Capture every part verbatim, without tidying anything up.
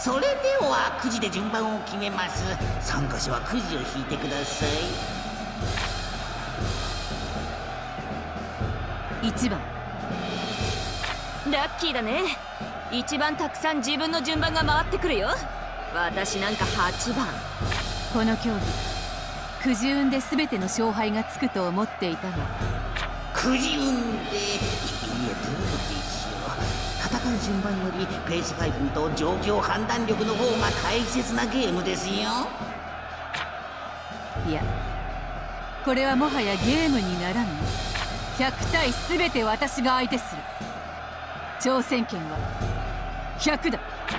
それではくじで順番を決めます。参加者はくじを引いてください。いちばん。ラッキーだね。一番たくさん自分の順番が回ってくるよ。私なんかはちばん。この競技くじ運で全ての勝敗がつくと思っていたの。 くじ運で、いいえ、どうでしょう。戦う順番よりペース配分と状況判断力の方が大切なゲームですよ。 いや、これはもはやゲームにならぬ。ひゃく対全て私が相手する。挑戦権はひゃくだ。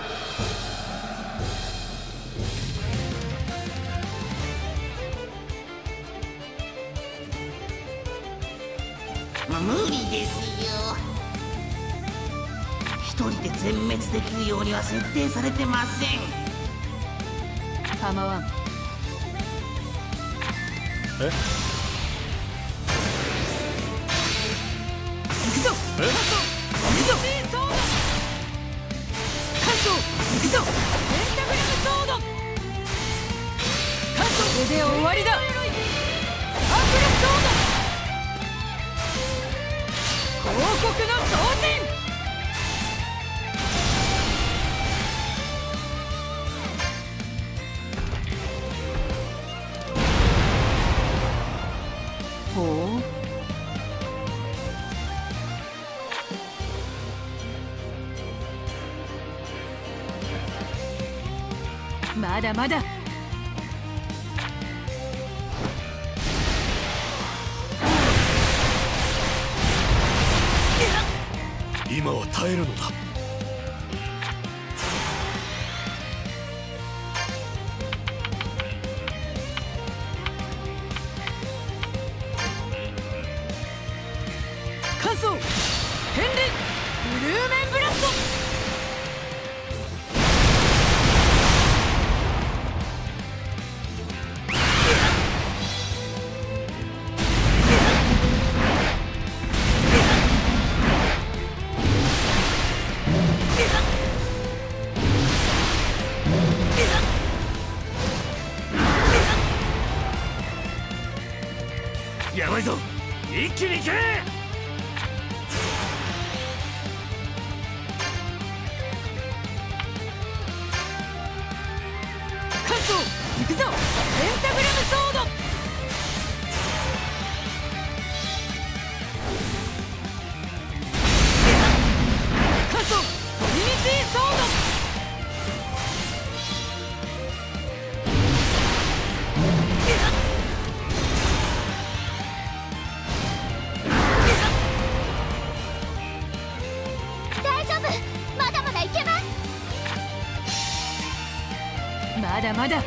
無理ですよ。一人で全滅できるようには設定されてません。 構わん。 え行くぞ。 え行くぞ。カット行くぞ。ペンタグラムソード。カット。これで終わりだ。サークルソード。王国の総人。ほう。まだまだ。 今は耐えるのだ。 乾燥変輪ブルーメンブラスト。 やばいぞ、一気に行け。 乾燥行くぞ。ペンタグラムソード。乾燥トリニティソード。まだまだ。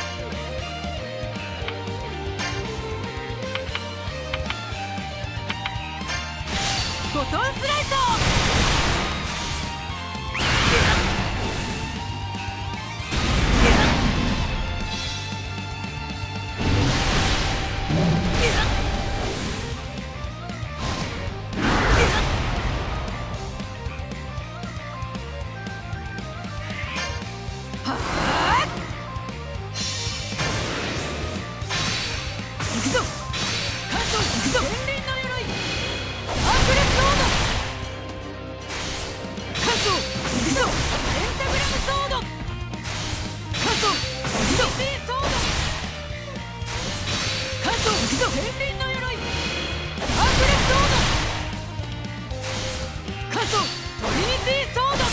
フォトンスライト。行くぞ。乾燥行くぞ。天輪の鎧アークレスソード。乾燥行くぞ。ペンタグラムソード。乾燥行くぞ。ティソード。乾燥行くぞ。天輪の鎧アークレスソード。乾燥トリニティソード。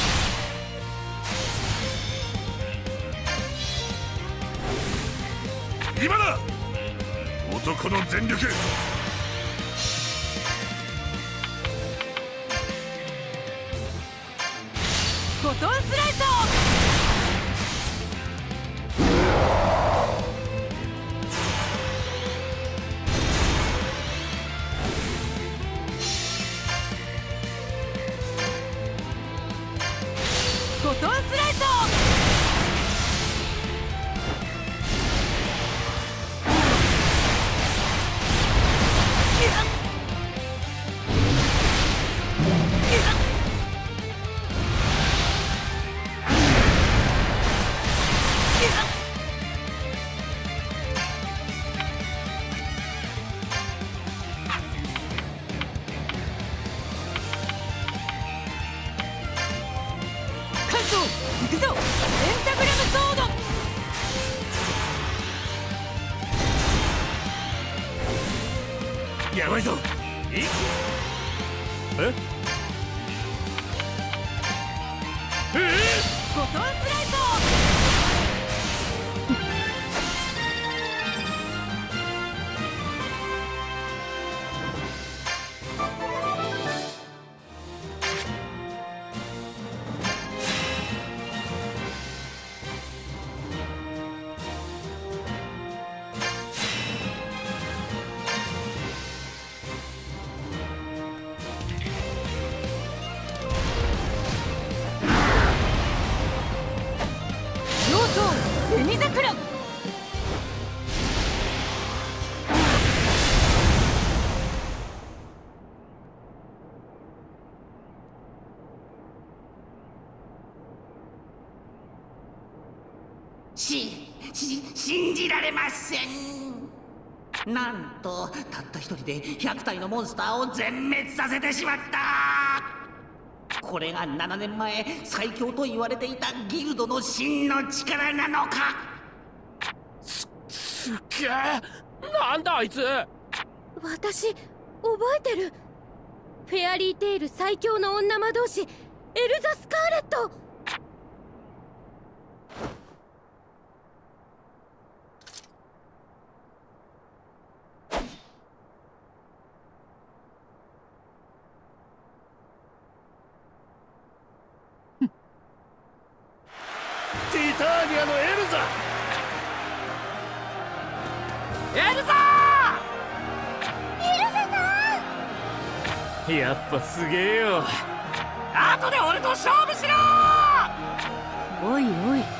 今だ、男の全力。 フォトンスライト。フォトンスライト。乾燥やばいぞ。いええフォトンスライド。紅桜。 し、し、信じられません。なんとたった一人でひゃく体のモンスターを全滅させてしまった。これがななねんまえ最強と言われていたギルドの真の力なのか。 すすっげえ。なんだあいつ。 私覚えてる。フェアリーテイル最強の女魔導士エルザ・スカーレット。 ティターニアのエルザ。エルザエルザさん。 やっぱすげえよ。後で俺と勝負しろ。 おいおい、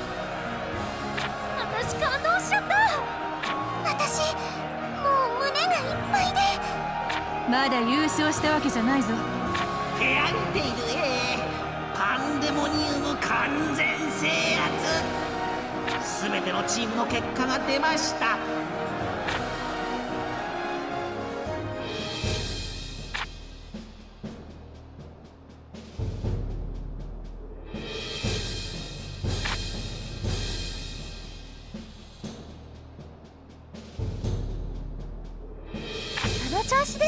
私感動しちゃった。私もう胸がいっぱいで。まだ優勝したわけじゃないぞ。 フェアリテイル A パンデモニウム完全制圧。全てのチームの結果が出ました。 その調子です。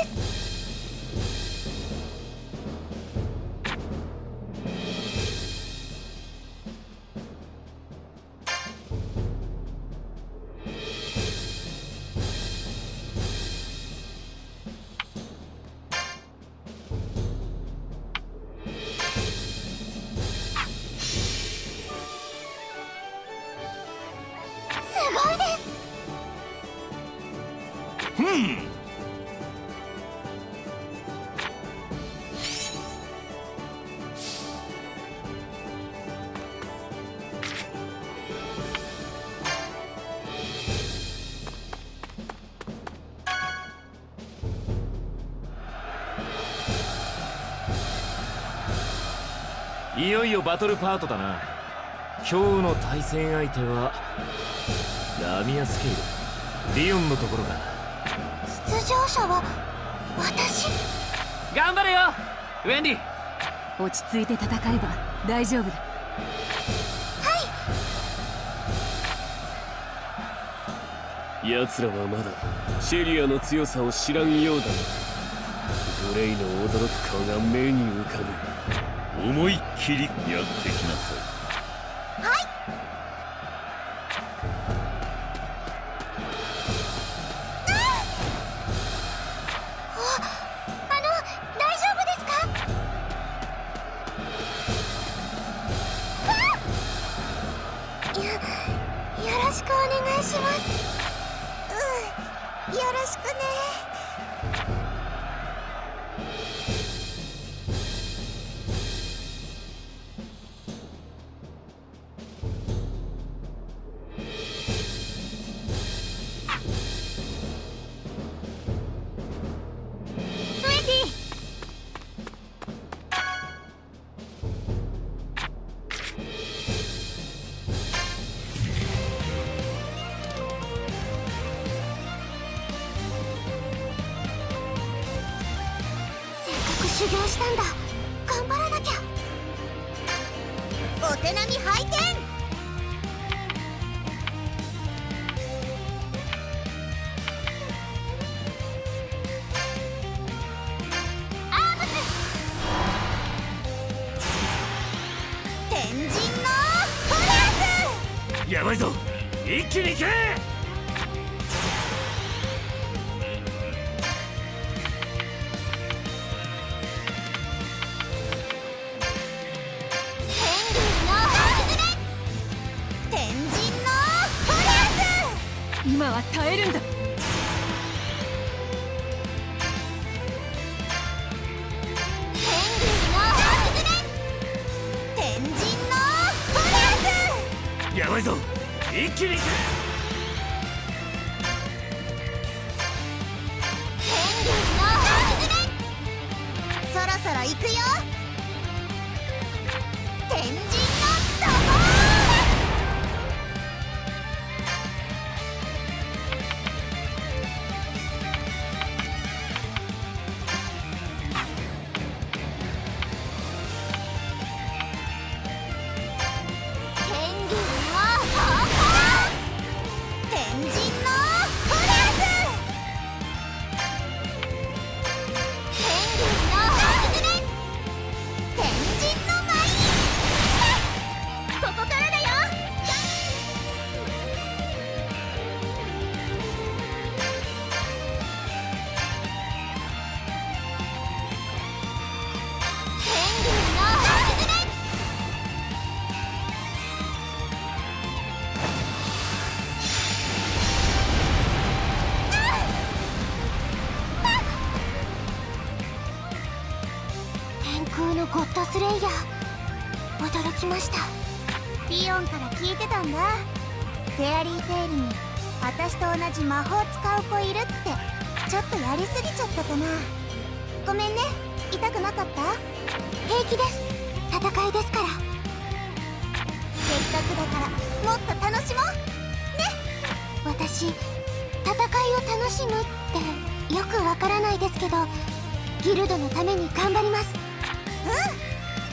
ふん。いよいよバトルパートだな。今日の対戦相手はラミアスケール、リオンのところだ。 出場者は私。 頑張れよウェンディ。 落ち着いて戦えば大丈夫だ。 奴らはまだシェリアの強さを知らんようだな。グレイの驚く顔が目に浮かぶ。思いっきりやってきなさい。 修行したんだ。頑張らなきゃ。お手並み拝見。 ばいぞ、一気に行け。 今は耐えるんだ。 やばいぞ、一気に行け。 そろそろ行くよ。天神のドボゴッドスレイヤー、驚きました。ピオンから聞いてたんだ。フェアリーテイルに私と同じ魔法使う子いるって。ちょっとやりすぎちゃったかな。ごめんね、痛くなかった？平気です、戦いですから。せっかくだからもっと楽しもうね。私、戦いを楽しむってよくわからないですけど、ギルドのために頑張ります。うん、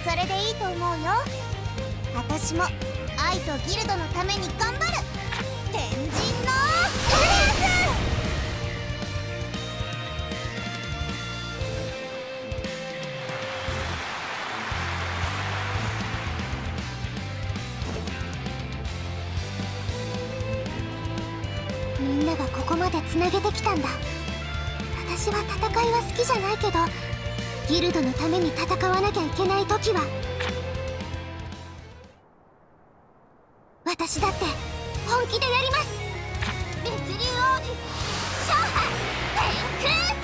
それでいいと思うよ。私も愛とギルドのために頑張る。天神のフレーズ。みんながここまでつなげてきたんだ。私は戦いは好きじゃないけど、ギルドのために戦わなきゃいけない時は、私だって本気でやります。烈竜王子勝敗天空戦。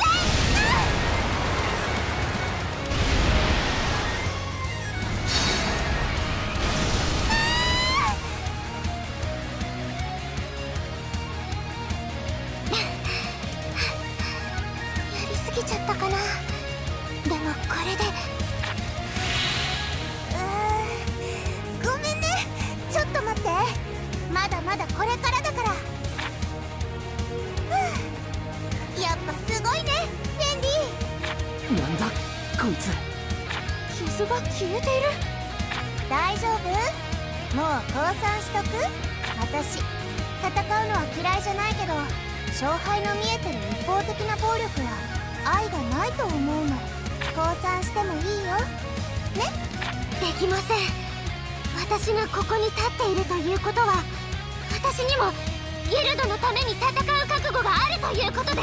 やりすぎちゃったかな。でもこれで、うーん、ごめんね。ちょっと待って、まだまだこれからだから。ふう、やっぱすごいね、フェンディ。 なんだこいつ。 傷が消えている。 大丈夫？もう降参しとく？私、戦うのは嫌いじゃないけど、勝敗の見えてる一方的な暴力は愛がないと思うの。降参してもいいよね。できません。私がここに立っているということは、私にもギルドのために戦う覚悟があるということです。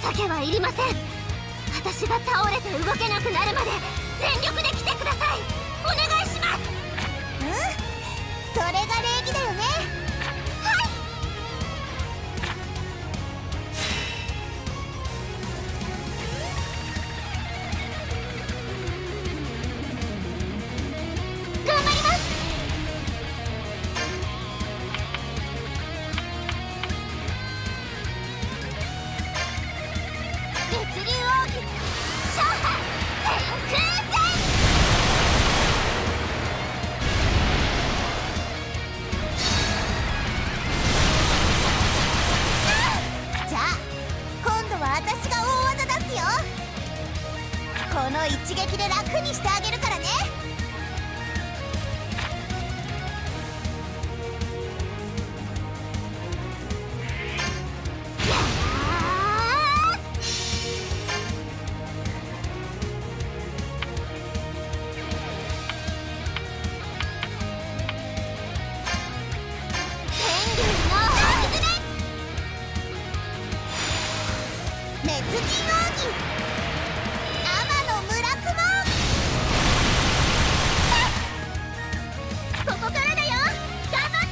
情けはいりません。私が倒れて動けなくなるまで全力で来てください。お願いします。うん、それが礼儀だよね。はい。頑張ります。烈竜王子勝敗天空戦。じゃあ今度は私が大技出すよ。この一撃で楽にしてあげるからね。 人奥義天野村雲。ここからだよ、頑張って。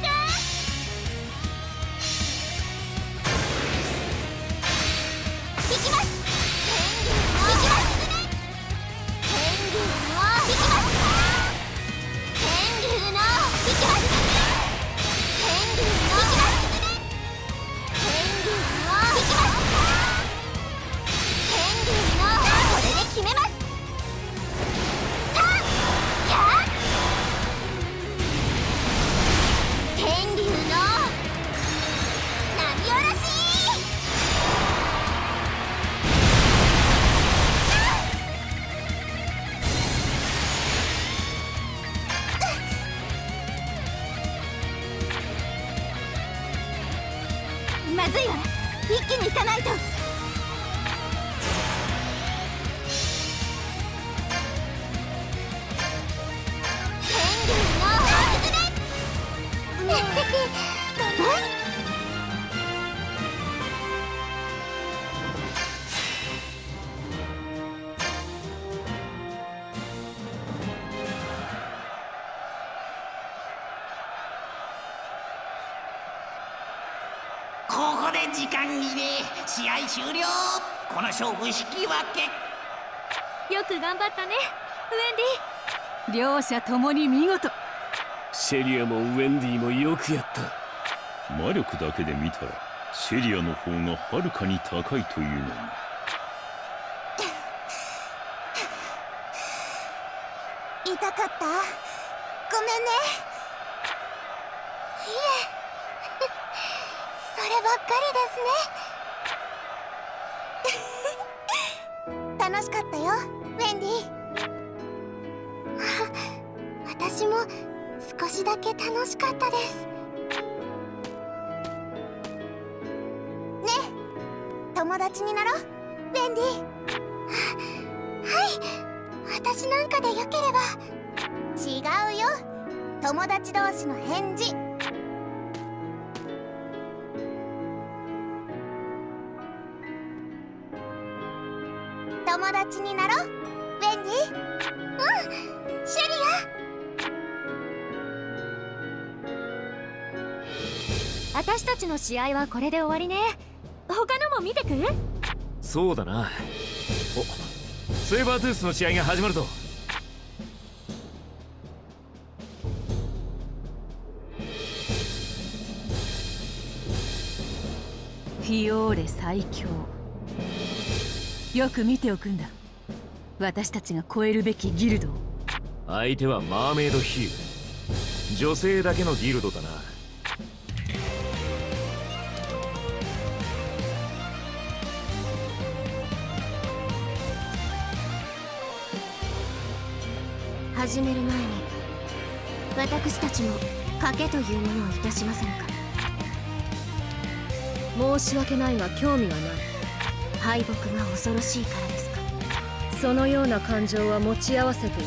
行きます。天竜の行きます。天竜の行きます。天竜の行きます。天竜の行きます。天竜の行きます。天竜のこれで決めます。さあ、やっ天竜の波下ろし。まずいわ、一気に行かないと。天竜の崩れ。 ここで時間切れ、試合終了。この勝負引き分け。 よく頑張ったね、ウェンディ。両者ともに見事。 シェリアもウェンディもよくやった。 魔力だけで見たらシェリアの方がはるかに高いというのに。 痛かった？ごめんね。いえそればっかりですね。楽しかったよ、ウェンディ。私も少しだけ楽しかったです。ねえ、友達になろう、ウェンディ。はい、私なんかでよければ。違うよ、友達同士の返事。友達になろう、ウェンディ。うん、シェリア。私たちの試合はこれで終わりね。他のも見てく？ そうだな。お、セイバートゥースの試合が始まるぞ。 フィオーレ最強。よく見ておくんだ、私たちが超えるべきギルドを。 相手はマーメイドヒール、女性だけのギルドだな。 始める前に私たちも賭けというものをいたしませんか？ 申し訳ないが興味がない。 敗北が恐ろしいからですか？ そのような感情は持ち合わせていない。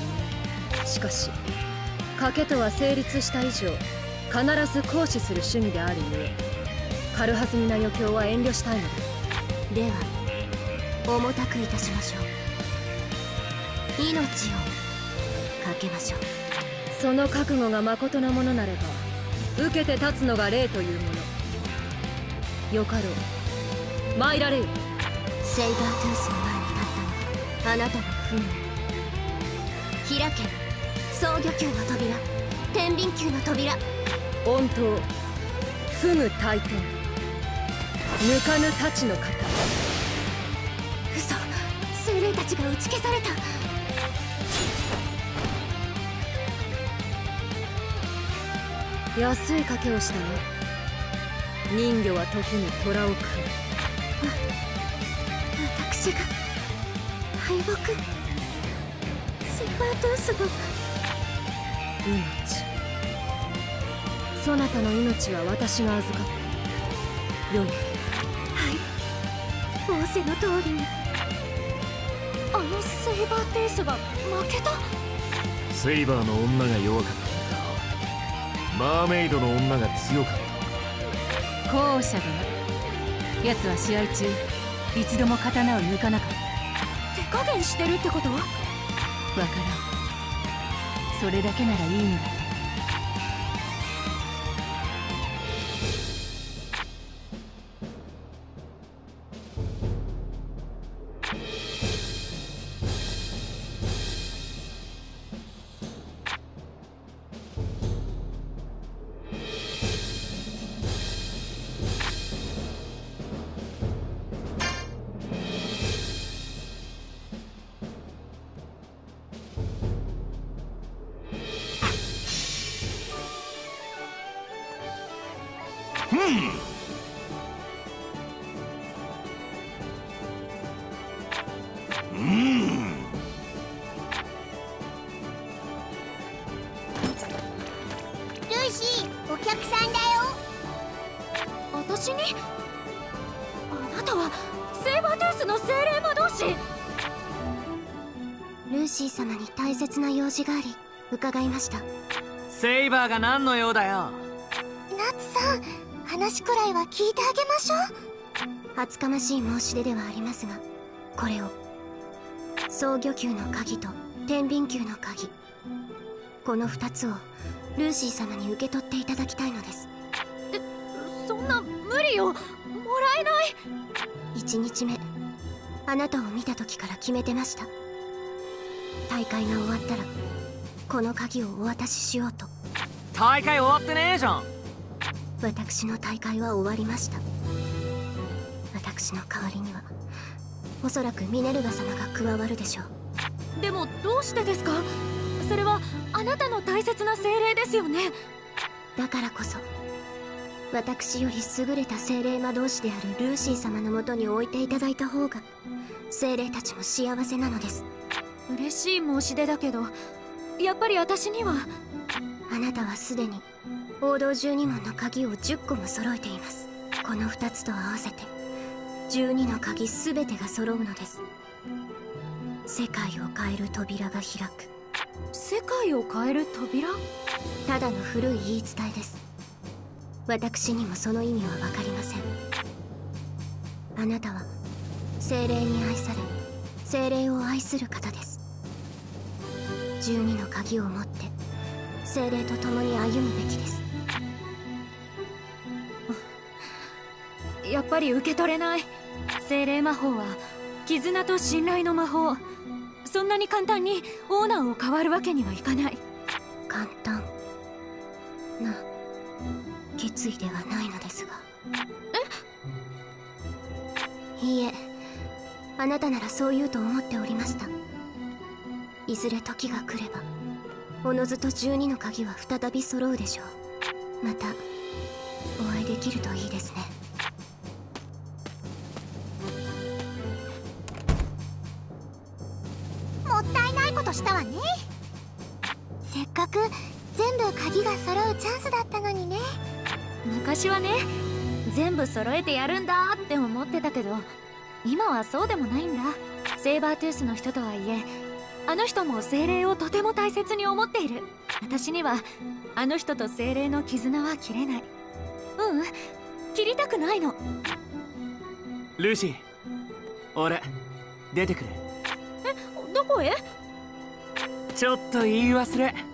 しかし賭けとは成立した以上必ず行使する主義であるゆえ、軽はずみな余興は遠慮したいのだ。 では重たくいたしましょう。命をかけましょう。 その覚悟がまことなものなれば受けて立つのが礼というもの。よかろう、参られよ。 セイバートゥースの前に立ったのはあなたの不運。開け、草魚級の扉、天秤級の扉。 本当、不具大天、抜かぬ太刀の型。 嘘、精霊たちが打ち消された。 安い賭けをしたね。人魚は時に虎を食う。 私が敗北。セイバートゥースの命、そなたの命は私が預かった。よい。 はい、仰せの通りに。あのセイバートゥースが負けた。 セイバーの女が弱かった。マーメイドの女が強かった。 後者だな。奴は試合中一度も刀を抜かなかった。手加減してるってこと？わからん。それだけならいいのだ。 お客さんだよ。 私に？あなたはセーバートゥースの精霊魔導士？ ルーシー様に大切な用事があり伺いました。 セイバーが何の用だよ。 ナツさん、話くらいは聞いてあげましょう。厚かましい申し出ではありますが、これを双魚球の鍵と天秤球の鍵、このふたつをルーシー様に受け取っていただきたいのです。 え、そんな無理よ。もらえない。 いちにちめ、あなたを見た時から決めてました。大会が終わったらこの鍵をお渡ししようと。 大会終わってねえじゃん。 私の大会は終わりました。私の代わりにはおそらくミネルヴァ様が加わるでしょう。 でもどうしてですか？それはあなたの大切な精霊ですよね。 だからこそ私より優れた精霊魔導士であるルーシー様のもとに置いていただいた方が精霊たちも幸せなのです。 嬉しい申し出だけど、やっぱり私には。 あなたはすでに王道じゅうにもんの鍵をじゅっこも揃えています。このふたつと合わせてじゅうにの鍵すべてが揃うのです。世界を変える扉が開く。 世界を変える扉？ ただの古い言い伝えです。私にもその意味は分かりません。あなたは精霊に愛され精霊を愛する方です。じゅうにの鍵を持って精霊と共に歩むべきです。 やっぱり受け取れない。精霊魔法は絆と信頼の魔法。そんなに簡単にオーナーを変わるわけにはいかない。 簡単な決意ではないのですが。え？いいえ、あなたならそう言うと思っておりました。いずれ時が来ればおのずとじゅうにの鍵は再び揃うでしょう。またお会いできるといいですね。もったいないことしたわね。せっかく全部鍵が揃うチャンスだったのにね。 昔はね、全部揃えてやるんだって思ってたけど、今はそうでもないんだ。セーバートゥースの人とはいえ、あの人も精霊をとても大切に思っている。私にはあの人と精霊の絆は切れない。ううん、切りたくないの。 ルーシー、俺出てくれ。 え、どこへ？ ちょっと言い忘れ。